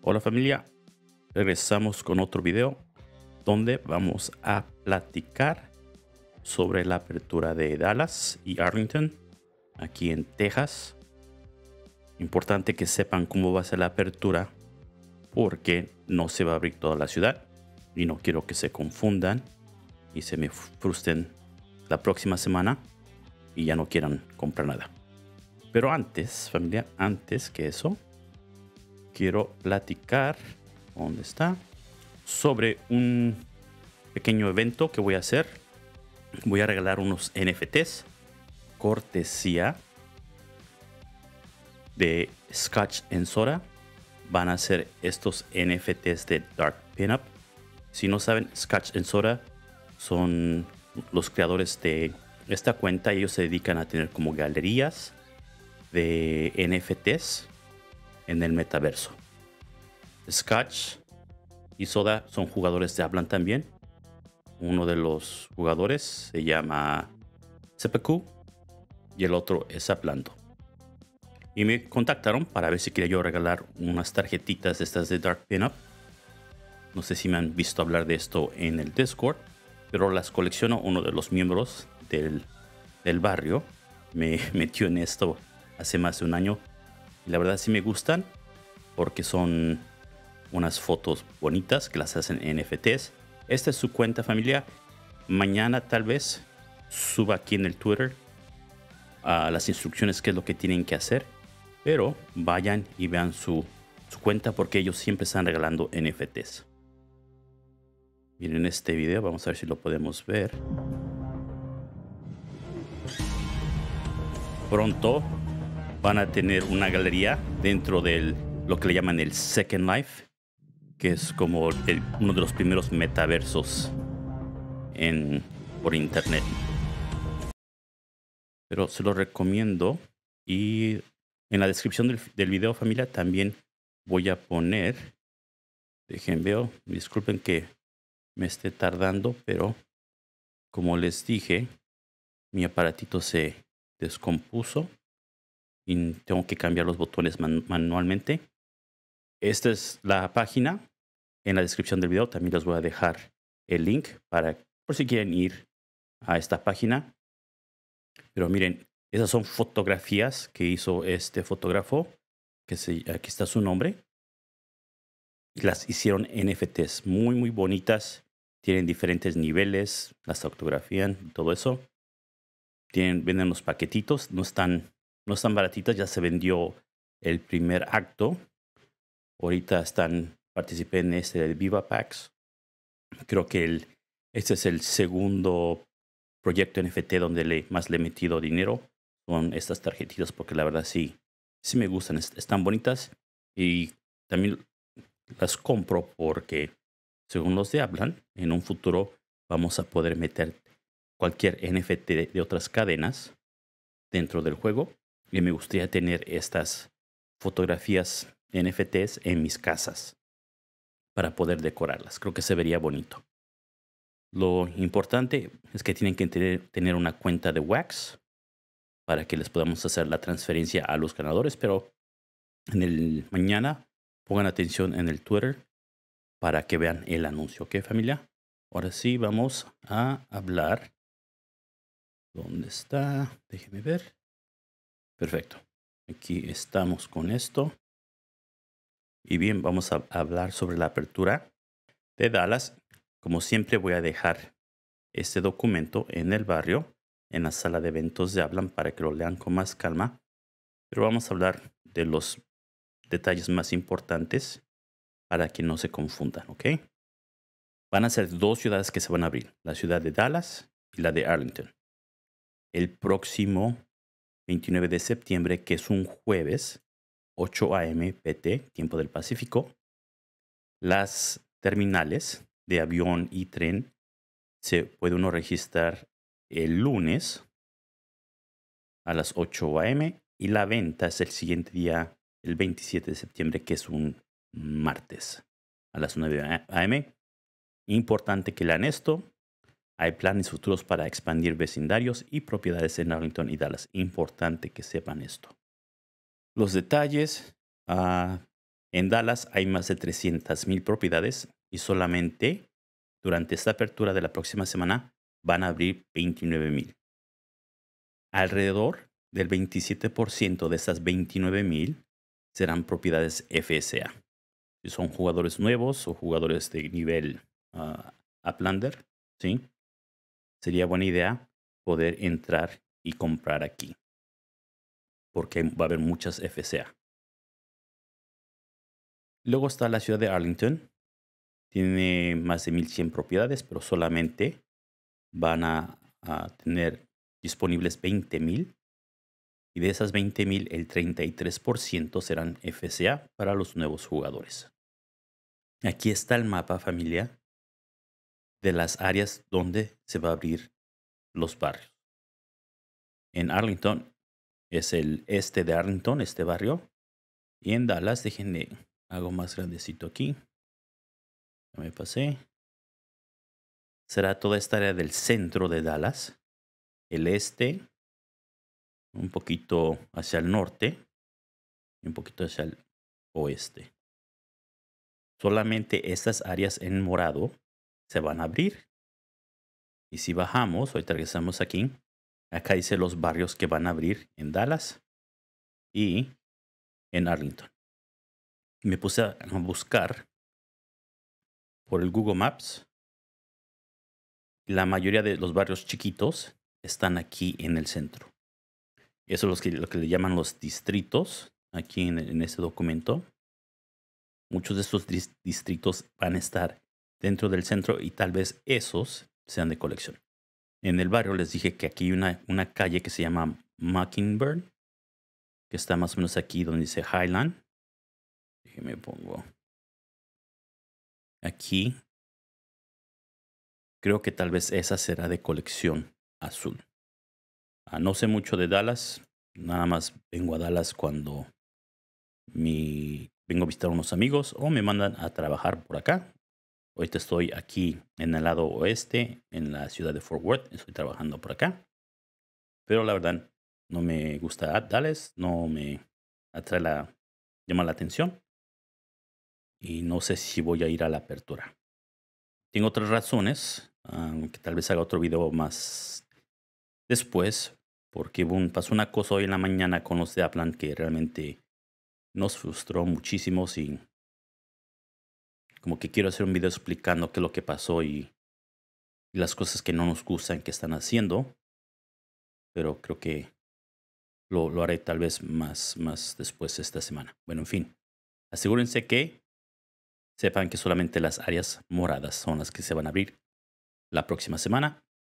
Hola familia, regresamos con otro video donde vamos a platicar sobre la apertura de Dallas y Arlington aquí en Texas. Importante que sepan cómo va a ser la apertura porque no se va a abrir toda la ciudad y no quiero que se confundan y se me frustren la próxima semana y ya no quieran comprar nada. Pero antes, familia, antes que eso, quiero platicar, ¿dónde está? Sobre un pequeño evento que voy a hacer. Voy a regalar unos NFTs cortesía de Scotch and Soda. Van a ser estos NFTs de Dark Pinup. Si no saben, Scotch and Soda son los creadores de esta cuenta. Ellos se dedican a tener como galerías de NFTs en el metaverso. Scotch y Soda son jugadores de Hablan también. Uno de los jugadores se llama Seppuku y el otro es Hablando. Y me contactaron para ver si quería yo regalar unas tarjetitas estas de Dark Pinup. No sé si me han visto hablar de esto en el Discord, pero las colecciono. Uno de los miembros del barrio me metió en esto hace más de un año. Y la verdad sí me gustan porque son unas fotos bonitas que las hacen en NFTs. Esta es su cuenta, familia. Mañana tal vez suba aquí en el Twitter las instrucciones, qué es lo que tienen que hacer. Pero vayan y vean su cuenta porque ellos siempre están regalando NFTs. Miren este video, vamos a ver si lo podemos ver. Pronto van a tener una galería dentro de lo que le llaman el Second Life, que es como uno de los primeros metaversos por internet. Pero se lo recomiendo. Y en la descripción del video, familia, también voy a poner, dejen veo, disculpen que me esté tardando, pero como les dije, mi aparatito se descompuso y tengo que cambiar los botones manualmente. Esta es la página. En la descripción del video también les voy a dejar el link por si quieren ir a esta página. Pero miren, esas son fotografías que hizo este fotógrafo, aquí está su nombre. Y las hicieron NFTs muy, muy bonitas. Tienen diferentes niveles, las fotografían, todo eso. Venden los paquetitos, no están baratitas, ya se vendió el primer acto. Ahorita participé en este de Viva Packs. Creo que este es el segundo proyecto NFT donde más le he metido dinero. Son estas tarjetitas porque la verdad sí me gustan. Están bonitas y también las compro porque según los de Hablan, en un futuro vamos a poder meter cualquier NFT de otras cadenas dentro del juego. Y me gustaría tener estas fotografías NFTs en mis casas para poder decorarlas. Creo que se vería bonito. Lo importante es que tienen que tener una cuenta de Wax para que les podamos hacer la transferencia a los ganadores. Pero mañana pongan atención en el Twitter para que vean el anuncio. ¿Ok, familia? Ahora sí vamos a hablar. ¿Dónde está? Déjenme ver. Perfecto. Aquí estamos con esto. Y bien, vamos a hablar sobre la apertura de Dallas. Como siempre voy a dejar este documento en el barrio, en la sala de eventos de Hablan para que lo lean con más calma. Pero vamos a hablar de los detalles más importantes para que no se confundan, ¿ok? Van a ser dos ciudades que se van a abrir, la ciudad de Dallas y la de Arlington. El próximo 29 de septiembre, que es un jueves, 8 a.m. PT, tiempo del Pacífico, las terminales de avión y tren se puede uno registrar el lunes a las 8 a.m. y la venta es el siguiente día, el 27 de septiembre, que es un martes a las 9 a.m. Importante que lean esto. Hay planes futuros para expandir vecindarios y propiedades en Arlington y Dallas. Importante que sepan esto. Los detalles En Dallas hay más de 300,000 propiedades y solamente durante esta apertura de la próxima semana van a abrir 29,000. Alrededor del 27% de esas 29,000 serán propiedades FSA. Si son jugadores nuevos o jugadores de nivel Uplander, ¿sí? Sería buena idea poder entrar y comprar aquí, porque va a haber muchas FSA. Luego está la ciudad de Arlington. Tiene más de 1,100 propiedades, pero solamente van a tener disponibles 20,000. Y de esas 20,000, el 33% serán FSA para los nuevos jugadores. Aquí está el mapa, familia, de las áreas donde se va a abrir los barrios. En Arlington es el este de Arlington, este barrio. Y en Dallas, déjenme, hago más grandecito aquí. Ya me pasé. Será toda esta área del centro de Dallas. El este, un poquito hacia el norte y un poquito hacia el oeste. Solamente estas áreas en morado se van a abrir. Y si bajamos, ahorita regresamos aquí, acá dice los barrios que van a abrir en Dallas y en Arlington. Me puse a buscar por el Google Maps. La mayoría de los barrios chiquitos están aquí en el centro. Eso es lo que le llaman los distritos aquí en este documento. Muchos de estos distritos van a estar dentro del centro y tal vez esos sean de colección. En el barrio les dije que aquí hay una calle que se llama Mockingbird, que está más o menos aquí donde dice Highland. Déjenme pongo aquí. Creo que tal vez esa será de colección azul. No sé mucho de Dallas. Nada más vengo a Dallas cuando vengo a visitar a unos amigos o me mandan a trabajar por acá. Ahorita estoy aquí en el lado oeste, en la ciudad de Fort Worth. Estoy trabajando por acá. Pero la verdad, no me gusta Dallas. No me llama la atención. Y no sé si voy a ir a la apertura. Tengo otras razones, que tal vez haga otro video más después, porque pasó una cosa hoy en la mañana con los de Upland que realmente nos frustró muchísimo y como que quiero hacer un video explicando qué es lo que pasó y las cosas que no nos gustan que están haciendo, pero creo que lo haré tal vez más después esta semana. Bueno, en fin, asegúrense que sepan que solamente las áreas moradas son las que se van a abrir la próxima semana.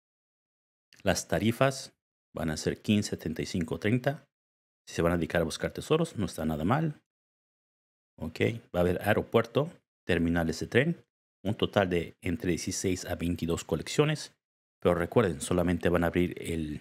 Las tarifas van a ser 15, 75, 30. Si se van a dedicar a buscar tesoros, no está nada mal. Ok, va a haber aeropuerto, terminales de tren, un total de entre 16 a 22 colecciones. Pero recuerden, solamente van a abrir el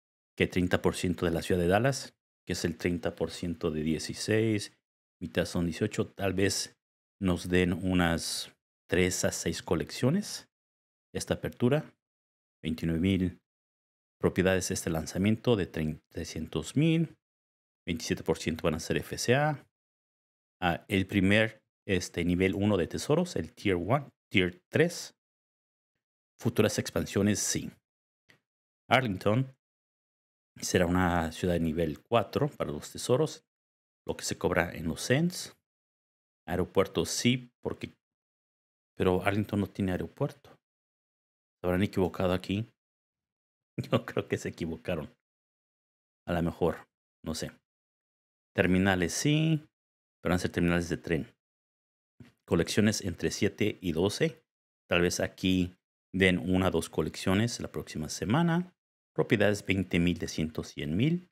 30% de la ciudad de Dallas, que es el 30% de 16, mitad son 18. Tal vez nos den unas 3 a 6 colecciones. Esta apertura, 29,000 propiedades este lanzamiento de 300,000. 27% van a ser FCA. El primer nivel 1 de tesoros, el Tier 1, Tier 3. Futuras expansiones, sí. Arlington será una ciudad de nivel 4 para los tesoros, lo que se cobra en los cents. Aeropuerto, sí, pero Arlington no tiene aeropuerto. ¿Se habrán equivocado aquí? Yo creo que se equivocaron. A lo mejor, no sé. Terminales, sí, pero van a ser terminales de tren. Colecciones entre 7 y 12. Tal vez aquí den 1 o 2 colecciones la próxima semana. Propiedades 20,000 de 100,000.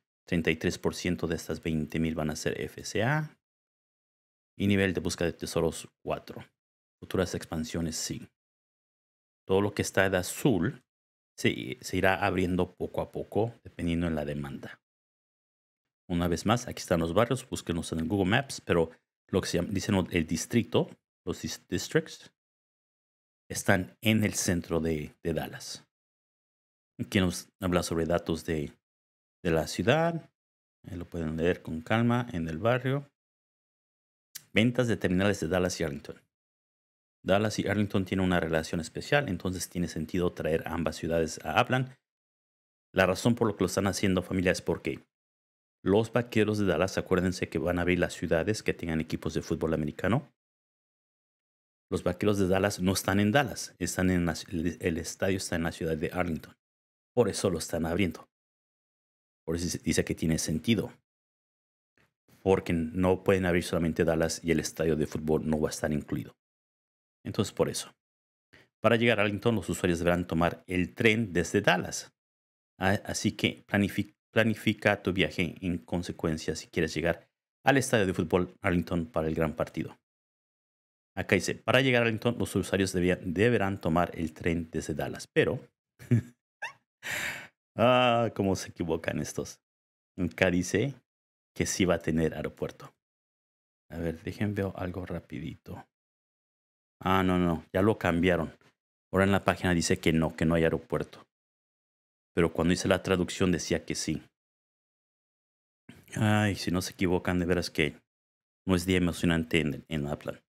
33% de estas 20,000 van a ser FCA. Y nivel de búsqueda de tesoros 4. Futuras expansiones, sí. Todo lo que está de azul se irá abriendo poco a poco dependiendo de la demanda. Una vez más, aquí están los barrios. Búsquenlos en el Google Maps, pero lo que dicen el distrito, los districts, están en el centro de Dallas. Aquí nos habla sobre datos de la ciudad. Lo pueden leer con calma en el barrio. ventas de terminales de Dallas y Arlington. Dallas y Arlington tienen una relación especial, entonces tiene sentido traer ambas ciudades a Upland. La razón por lo que lo están haciendo, familia, es porque los Vaqueros de Dallas, acuérdense que van a abrir las ciudades que tengan equipos de fútbol americano. Los Vaqueros de Dallas no están en Dallas, el estadio está en la ciudad de Arlington. Por eso lo están abriendo. Por eso dice que tiene sentido. Porque no pueden abrir solamente Dallas y el estadio de fútbol no va a estar incluido. Entonces, por eso. Para llegar a Arlington, los usuarios deberán tomar el tren desde Dallas. Así que planifica tu viaje en consecuencia si quieres llegar al estadio de fútbol Arlington para el gran partido. Acá dice, para llegar a Arlington, los usuarios deberán tomar el tren desde Dallas. Pero, cómo se equivocan estos. Acá dice que sí va a tener aeropuerto. A ver, déjenme ver algo rapidito. No, ya lo cambiaron. Ahora en la página dice que no hay aeropuerto. Pero cuando hice la traducción decía que sí. Ay, si no se equivocan, de veras que no es día emocionante en Upland.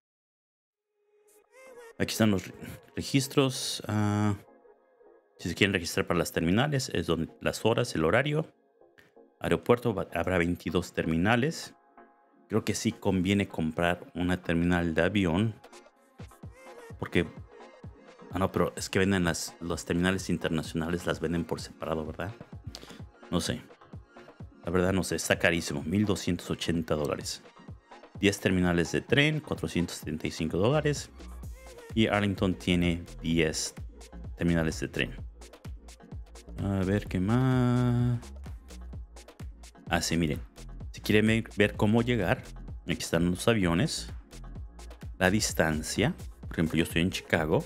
Aquí están los registros. Si se quieren registrar para las terminales, es donde las horas, el horario. Aeropuerto, habrá 22 terminales. Creo que sí conviene comprar una terminal de avión. Porque... no, pero es que venden las terminales internacionales, las venden por separado, ¿verdad? No sé. La verdad no sé, está carísimo. $1,280. 10 terminales de tren, $475. Y Arlington tiene 10 terminales de tren. A ver, ¿qué más? Sí, miren. Si quieren ver cómo llegar, aquí están los aviones. La distancia. Por ejemplo, yo estoy en Chicago.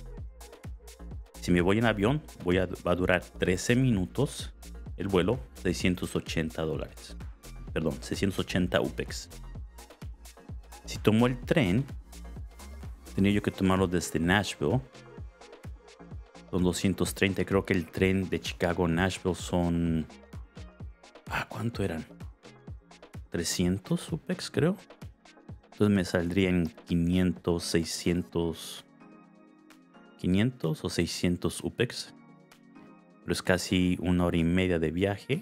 Si me voy en avión, va a durar 13 minutos el vuelo, $680. Perdón, 680 UPEX. Si tomo el tren, tenía yo que tomarlo desde Nashville. Son 230. Creo que el tren de Chicago a Nashville son... ¿cuánto eran? 300 UPEX, creo. Entonces me saldría en 500, 600... 500 o 600 UPEX. Pero es casi 1 hora y media de viaje.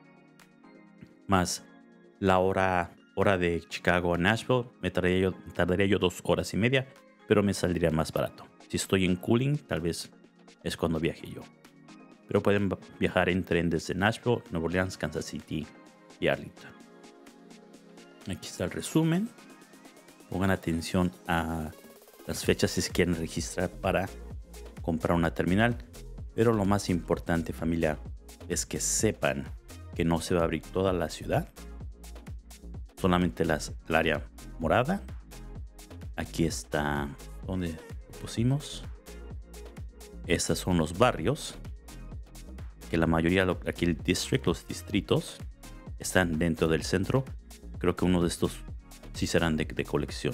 Más la hora de Chicago a Nashville. Tardaría yo 2 horas y media. Pero me saldría más barato. Si estoy en Cooling, tal vez es cuando viaje yo. Pero pueden viajar en tren desde Nashville, Nueva Orleans, Kansas City y Arlington. Aquí está el resumen. Pongan atención a las fechas si se quieren registrar para comprar una terminal. Pero lo más importante, familia, es que sepan que no se va a abrir toda la ciudad. Solamente el área morada. Aquí está donde lo pusimos. Estos son los barrios. Que la mayoría, aquí el district, los distritos, están dentro del centro. Creo que uno de estos sí serán de colección.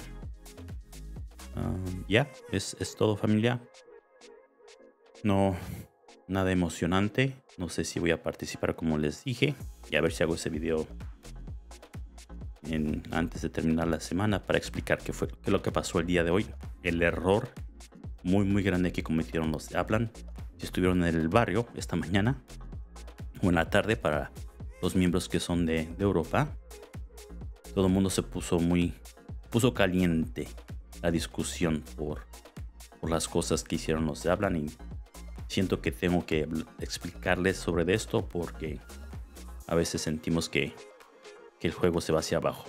Es todo, familia. No, nada emocionante. No sé si voy a participar como les dije. Y a ver si hago ese video antes de terminar la semana para explicar qué es lo que pasó el día de hoy. El error muy muy grande que cometieron los de Upland. Si estuvieron en el barrio esta mañana o en la tarde, para los miembros que son de Europa, todo el mundo se puso caliente la discusión por las cosas que hicieron los de Upland, y siento que tengo que explicarles sobre esto porque a veces sentimos que el juego se va hacia abajo.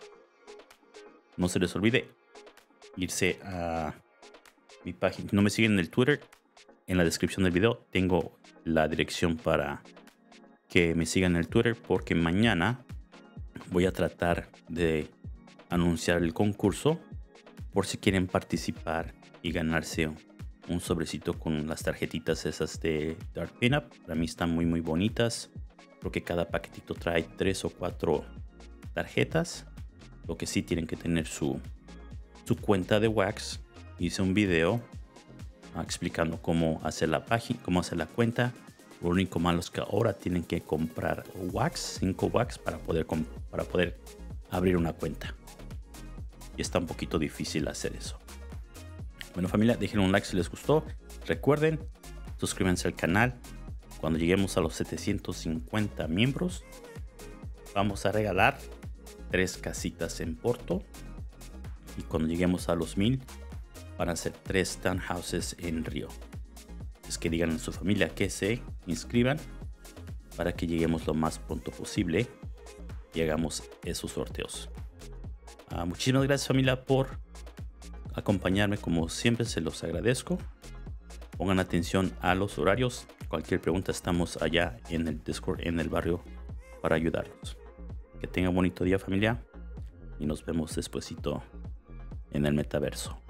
No se les olvide irse a mi página. No me siguen en el Twitter, en la descripción del video tengo la dirección para que me sigan en el Twitter, porque mañana voy a tratar de anunciar el concurso por si quieren participar y ganarse un sobrecito con las tarjetitas esas de Dark Pinup. Para mí están muy muy bonitas. Creo que cada paquetito trae 3 o 4 tarjetas. Lo que sí, tienen que tener su cuenta de Wax. Hice un video explicando cómo hacer la página, cómo hacer la cuenta. Lo único malo es que ahora tienen que comprar Wax, 5 Wax para poder abrir una cuenta. y está un poquito difícil hacer eso. Bueno, familia, dejen un like si les gustó. Recuerden, suscríbanse al canal. Cuando lleguemos a los 750 miembros, vamos a regalar 3 casitas en Porto. Y cuando lleguemos a los 1000, van a ser 3 townhouses en Río. Es que digan a su familia que se inscriban para que lleguemos lo más pronto posible y hagamos esos sorteos. Muchísimas gracias, familia, por acompañarme. Como siempre, se los agradezco. Pongan atención a los horarios. Cualquier pregunta, estamos allá en el Discord, en el barrio, para ayudarlos. Que tengan un bonito día, familia, y nos vemos despuesito en el metaverso.